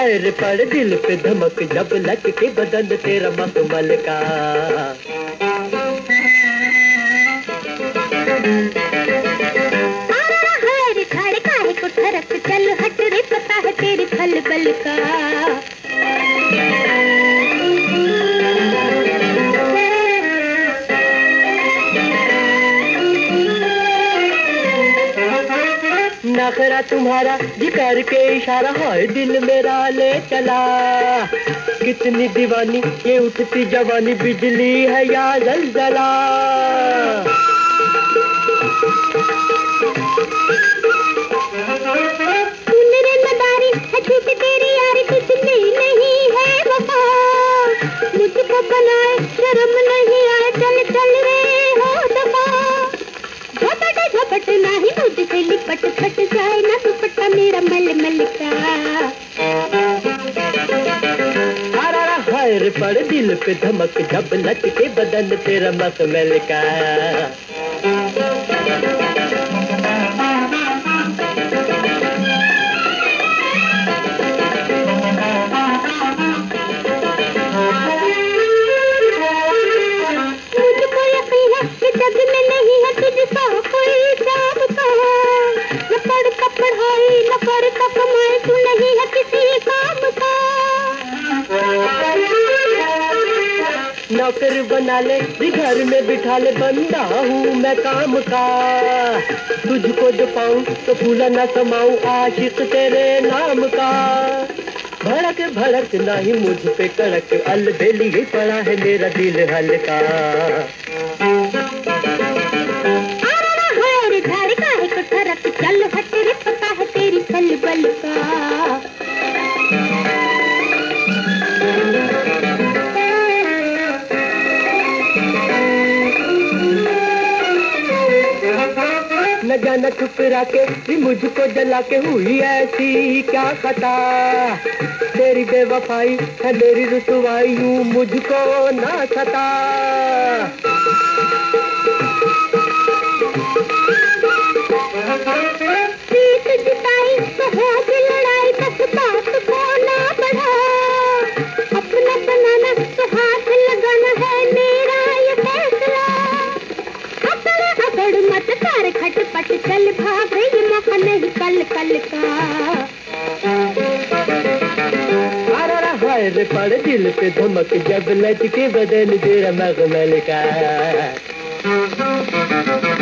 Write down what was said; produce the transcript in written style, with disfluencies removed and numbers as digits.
हाय रे पड़ दिल पे धमक जब लटके बदन तेरा मखमल का। हाय रे खाड़ काहे को ठरक चल हट रे पता है तेरी खलबल का। नखरा तुम्हारा जिकर के इशारा हाय दिल मेरा ले चला। कितनी दीवानी ये उठती जवानी बिजली है या जलजला। मेरे मदारी है झूठी तेरी यारी कुछ नहीं है वफा। मुझको बनाए शर्म नहीं आए चल चल रे हो दफा। झपट नहीं मुझसे लिपट फट जाए ना दुपट्टा मेरा मलमल का। हाय रे पड़ दिल पे धमक जब लटके बदन तेरा मखमल का। मुझको यकीन है कि जग में नहीं है तुझसा कोई जाबता। न पढ़ता पढ़ाई न करता कमाई तू नहीं है किसी काम का। नौकर बना ले घर में बिठा ले बंदा हूँ मैं काम का। तुझको जो पाऊँ तो फूला न समाऊँ आशिक तेरे नाम का। भड़क भड़क नहीं मुझ पे कड़क अलबेली ही पड़ा है मेरा दिल हल्का। हाय रे झाड़ काहे को ठरक चल हट रे पता है तेरी खलबल का। न जाना ठुकरा के भी मुझको जला के हुई ऐसी क्या खता। तेरी बेवफाई है मेरी रुसवाई यूं मुझको ना सता। जीत जिताई तो होगी लड़ाई बस बात को ना बढ़ा। अपना बनाना तो हाथ लगाना है मेरा ये फैसला। अकड़ मत कर खटपट चल भाग ये मौका नहीं कल कल का। हाय रे पड़ दिल पे धमक जब लटके बदन तेरा मखमल का।